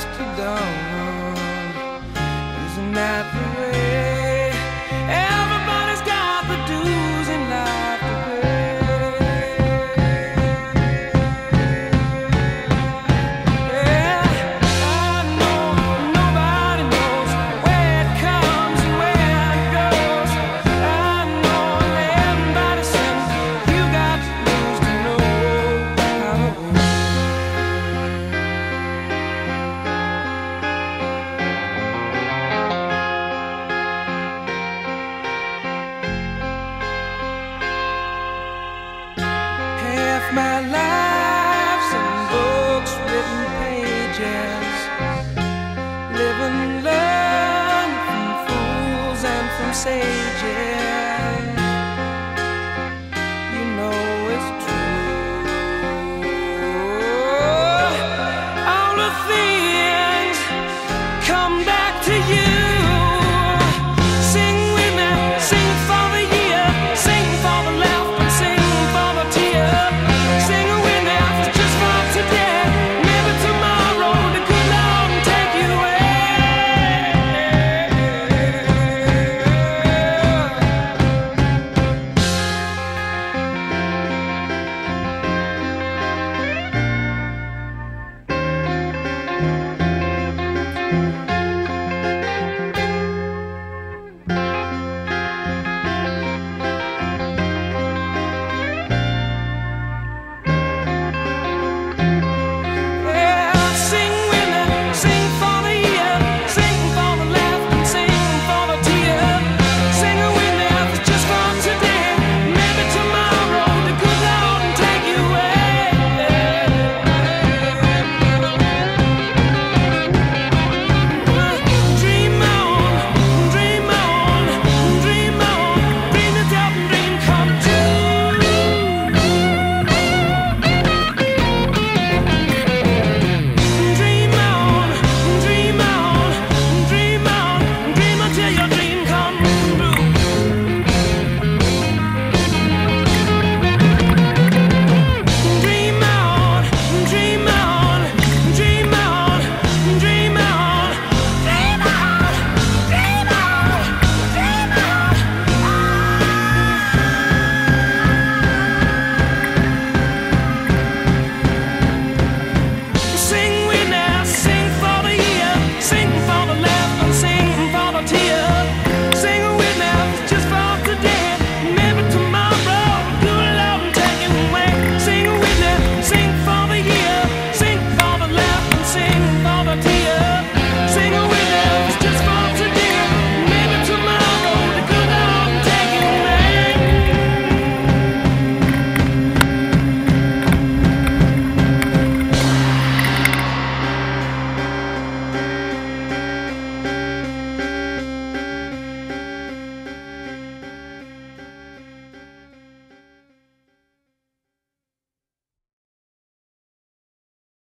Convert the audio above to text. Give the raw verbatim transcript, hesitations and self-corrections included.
dusk to dawn. Isn't that the way? Everybody's got the dues in life to pay. Yeah, I know nobody knows where it comes and where it goes. I know everybody says you got the dues to know how it works. Half my life's in books, written pages. Live and learn from fools and from sages.